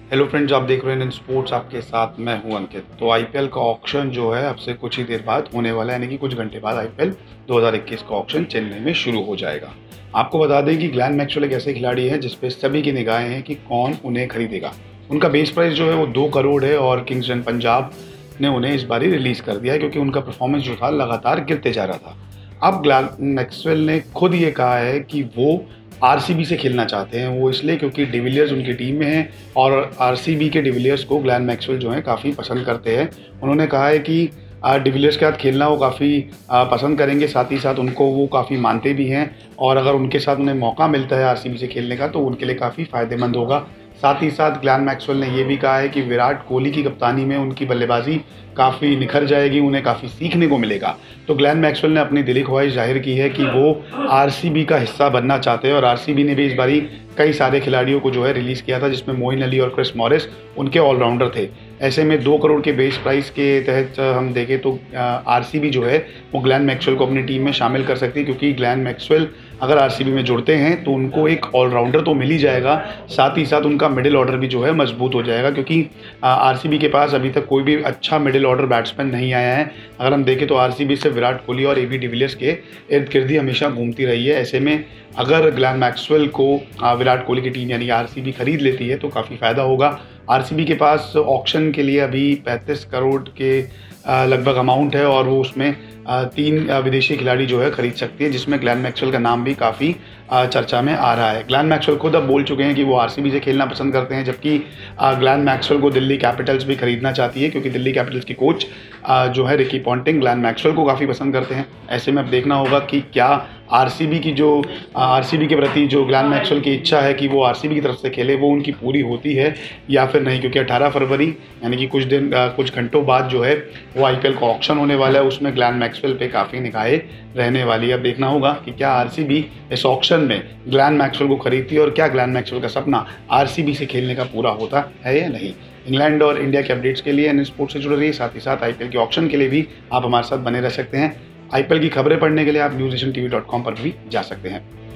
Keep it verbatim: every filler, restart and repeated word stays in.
Hello friends, आप देख रहे हैं इन स्पोर्ट्स, आपके साथ मैं हूं अंकित। तो आईपीएल का ऑक्शन जो है अब से कुछ ही देर बाद होने वाला है, यानी कि कुछ घंटे बाद आईपीएल दो हज़ार इक्कीस का ऑक्शन चेन्नई में शुरू हो जाएगा। आपको बता दें कि ग्लेन मैक्सवेल एक ऐसे खिलाड़ी हैं जिस पे सभी की निगाहें हैं कि कौन उन्हें खरीदेगा। उनका बेस प्राइस जो है वो दो करोड़ है और किंग्स इलेवन पंजाब ने उन्हें इस बारी रिलीज़ कर दिया है क्योंकि उनका परफॉर्मेंस जो था लगातार गिरते जा रहा था। अब ग्लेन मैक्सवेल ने खुद ये कहा है कि वो आरसीबी से खेलना चाहते हैं। वो इसलिए क्योंकि डिविलियर्स उनकी टीम में हैं और आरसीबी के डिविलियर्स को ग्लेन मैक्सवेल जो है काफ़ी पसंद करते हैं। उन्होंने कहा है कि डिविलियर्स के साथ खेलना वो काफ़ी पसंद करेंगे, साथ ही साथ उनको वो काफ़ी मानते भी हैं और अगर उनके साथ उन्हें मौका मिलता है आरसीबी से खेलने का तो उनके लिए काफ़ी फ़ायदेमंद होगा। साथ ही साथ ग्लेन मैक्सवेल ने ये भी कहा है कि विराट कोहली की कप्तानी में उनकी बल्लेबाजी काफ़ी निखर जाएगी, उन्हें काफ़ी सीखने को मिलेगा। तो ग्लेन मैक्सवेल ने अपनी दिली ख्वाहिश जाहिर की है कि वो आरसीबी का हिस्सा बनना चाहते हैं और आरसीबी ने भी इस बारी कई सारे खिलाड़ियों को जो है रिलीज़ किया था, जिसमें मोइन अली और क्रिस मॉरिस उनके ऑलराउंडर थे। ऐसे में दो करोड़ के बेस प्राइस के तहत हम देखें तो आरसीबी जो है वो ग्लेन मैक्सवेल को अपनी टीम में शामिल कर सकती है, क्योंकि ग्लेन मैक्सवेल अगर आरसीबी में जुड़ते हैं तो उनको एक ऑलराउंडर तो मिल ही जाएगा, साथ ही साथ उनका मिडिल ऑर्डर भी जो है मजबूत हो जाएगा, क्योंकि आरसीबी के पास अभी तक कोई भी अच्छा मिडिल ऑर्डर बैट्समैन नहीं आया है। अगर हम देखें तो आरसीबी से विराट कोहली और एबी डिविलियर्स के इर्द गिर्द ही हमेशा घूमती रही है। ऐसे में अगर ग्लेन मैक्सवेल को विराट कोहली की टीम यानी आरसीबी खरीद लेती है तो काफ़ी फ़ायदा होगा। आरसीबी के पास ऑक्शन के लिए अभी पैंतीस करोड़ के लगभग अमाउंट है और वो उसमें तीन विदेशी खिलाड़ी जो है खरीद सकती है, जिसमें ग्लेन मैक्सवेल का नाम भी काफ़ी चर्चा में आ रहा है। ग्लेन मैक्सवेल खुद अब बोल चुके हैं कि वो आरसीबी से खेलना पसंद करते हैं, जबकि ग्लेन मैक्सवेल को दिल्ली कैपिटल्स भी खरीदना चाहती है, क्योंकि दिल्ली कैपिटल्स की कोच जो है रिकी पॉन्टिंग ग्लेन मैक्सवेल को काफ़ी पसंद करते हैं। ऐसे में अब देखना होगा कि क्या आरसीबी की जो आरसीबी के प्रति जो ग्लेन मैक्सवेल की इच्छा है कि वो आरसीबी की तरफ से खेले वो उनकी पूरी होती है या फिर नहीं, क्योंकि अठारह फरवरी यानी कि कुछ दिन कुछ घंटों बाद जो है वो आईपीएल का ऑक्शन होने वाला है, उसमें ग्लेन मैक्सवेल पे काफ़ी निगाहें रहने वाली है। अब देखना होगा कि क्या आरसीबी इस ऑक्शन में ग्लेन मैक्सवेल को खरीदती है और क्या ग्लेन मैक्सवेल का सपना आरसीबी से खेलने का पूरा होता है या नहीं। इंग्लैंड और इंडिया के अपडेट्स के लिए एन स्पोर्ट्स से जुड़े रहिए, साथ ही साथ आईपीएल के ऑक्शन के लिए भी आप हमारे साथ बने रह सकते हैं। आईपीएल की खबरें पढ़ने के लिए आप News Nation TV dot com पर भी जा सकते हैं।